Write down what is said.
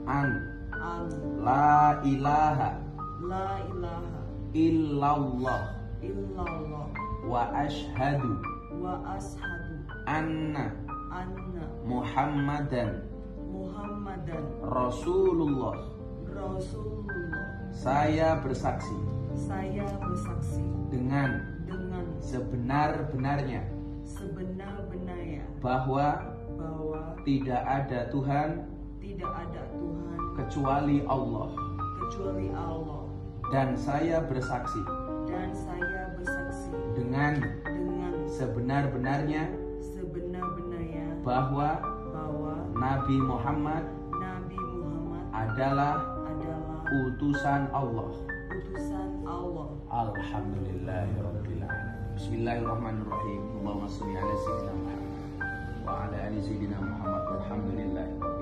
an la ilaha illallah wa ashhadu anna Muhammadan Rasulullah. Saya bersaksi dengan sebenar-benarnya bahwa tidak ada Tuhan kecuali Allah. Dan saya bersaksi dengan sebenar-benarnya bahwa Nabi Muhammad adalah utusan Allah. Alhamdulillahirabbil alamin. Bismillahirrahmanirrahim. Allahumma shalli ala sayyidina Muhammad wa ala ali sayyidina Muhammad. Alhamdulillah.